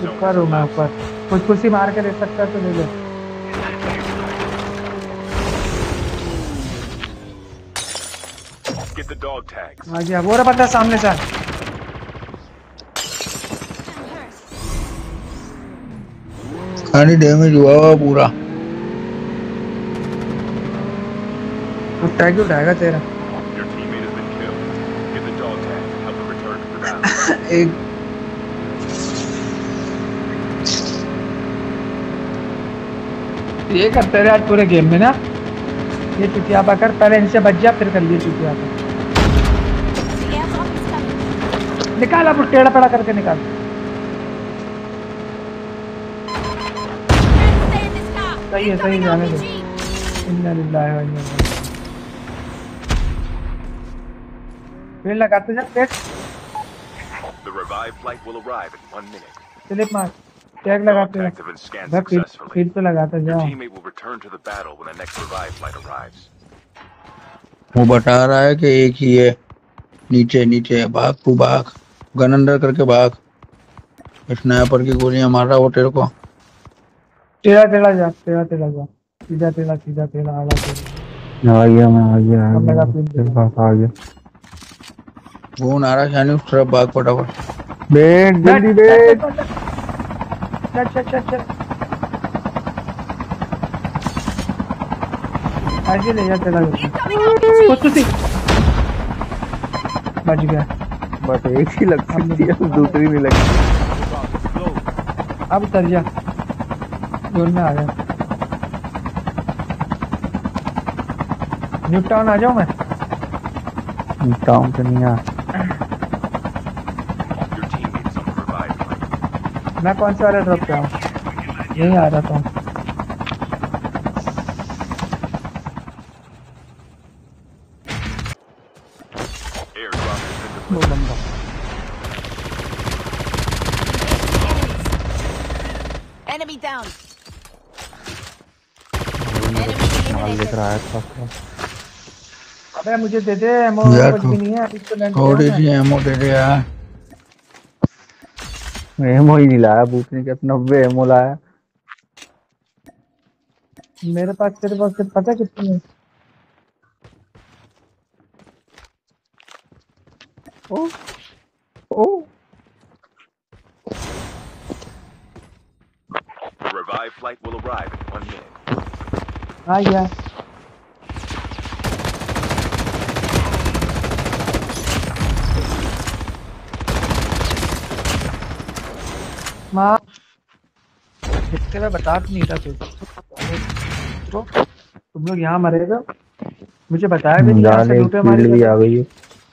ऊपर हूँ मैं ऊपर। कुछ कुर्सी मार के ले सकता है तो ले ले। Get the dog tags. आ गया वो रहा बंदा सामने से। खाली डैमेज हुआ पूरा। टैग उठाएगा तेरा। Your teammate has been killed. Get the dog tags and help them return to the battle. एक ये करते रहे आज पूरे गेम में ना। ये चुटिया पकड़ पहले इनसे बच जा फिर कर लिए चुटिया पकड़। निकाल अब टेढ़ा पेड़ा करके निकाल। सही है जाने दो। इन्ना लिल्लाहि व इन्ना इलैहि। पेड़ लगाते जा पेड़। The revived flight will arrive in 1 minute. Slip मार। टैग लगाते Dog जा। tags have been scanned successfully. फिर तो लगाते Your जा। teammate will return to the battle when the next revived flight arrives. वो बता रहा है कि एक ही है। नीचे नीचे भाग तू भाग। गन अंदर करके भाग। स्नाइपर की गोलियां मार रहा वो तेरे को। टेढ़ा टेढ़ा जा सीधा टेढ़ा आला टेढ़ा। आ गया मैं आ गया अब मेरा पिन तेरे पास आ गया। फोन आ रहा है शानी उस तरफ भाग फटाफट। बैठ जल्दी बैठ। चल आगे ले जा चला कुछ बच गया। बस एक ही लग सकती है दूसरी नहीं लगती। अब उतर जा जोन में आ गया। न्यू टाउन आ जाऊं मैं। टाउन पे नहीं आ। Your teammate is on the revived flight. मैं कौन से वाले ड्रॉप पे आऊँ यही आ रहा था। Airdrop has been delivered. Enemy down. माल लेकर आया था। अबे मुझे दे दे एमो यार कुछ भी नहीं है अभी तो लैंड थोड़ी सी एमो दे दे यार। एमो ही नहीं लाया पूछने के 90 एमो लाया। मेरे पास तेरे पास पता है कितनी है। ओ ओ The revived flight will arrive in 1 minute. आ गया। माँ इतने में बता नहीं था तो तुम लोग यहाँ मरेगा मुझे बताया भी नहीं। ऐसे लूटे हमारी भी आ गई है।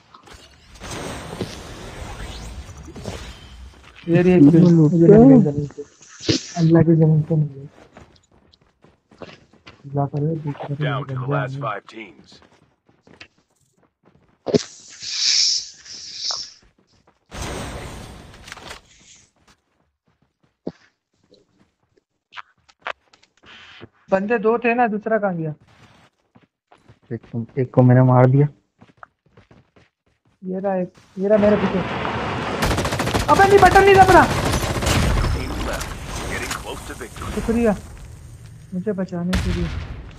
ये अल्लाह की जमीन पे नहीं अल्लाह करे दूसरे Down to the last 5 teams. बंदे दो थे ना दूसरा कहाँ गया। एक को मैंने मार दिया। ये रहा मेरे पीछे। अबे नहीं बटन नहीं दबा। Teams left. Getting close to victory. शुक्रिया मुझे बचाने के लिए।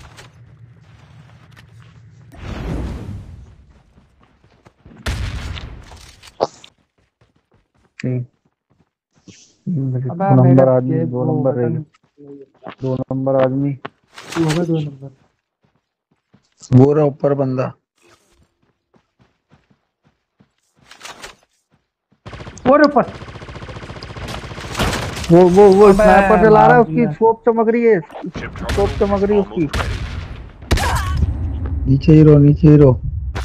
दो नंबर आदमी 2 नंबर रह गए। 2 नंबर आदमी होगा 2 नंबर। वो रहा ऊपर बंदा। और ऊपर वो स्नाइपर चला रहा है। उसकी स्कोप चमक रही है। स्कोप चमक रही है उसकी। नीचे ही रहो।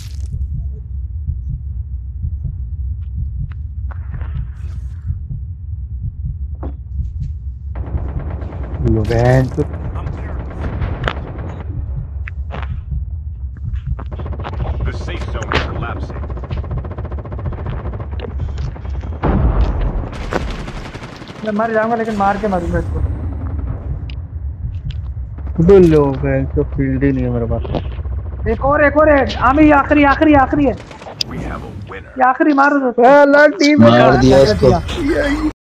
The safe zone is collapsing. मैं मर जाऊंगा लेकिन मार के मारूंगा इसको। तो फील्ड ही नहीं है मेरे पास। एक और है। आमी आखिरी है। We have a winner. ये आखिरी मार दो। टीम मार दिया उसको।